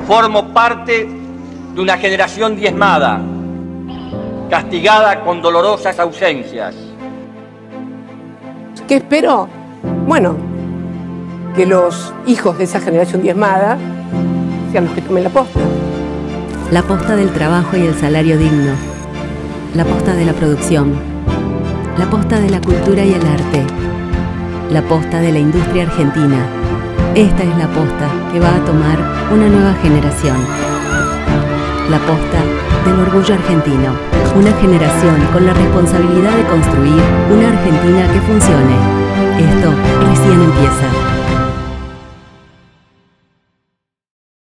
Formo parte de una generación diezmada, castigada con dolorosas ausencias. ¿Qué espero? Bueno, que los hijos de esa generación diezmada sean los que tomen la posta. La posta del trabajo y el salario digno. La posta de la producción. La posta de la cultura y el arte. La posta de la industria argentina. Esta es la posta que va a tomar una nueva generación. La posta del orgullo argentino. Una generación con la responsabilidad de construir una Argentina que funcione. Esto recién empieza.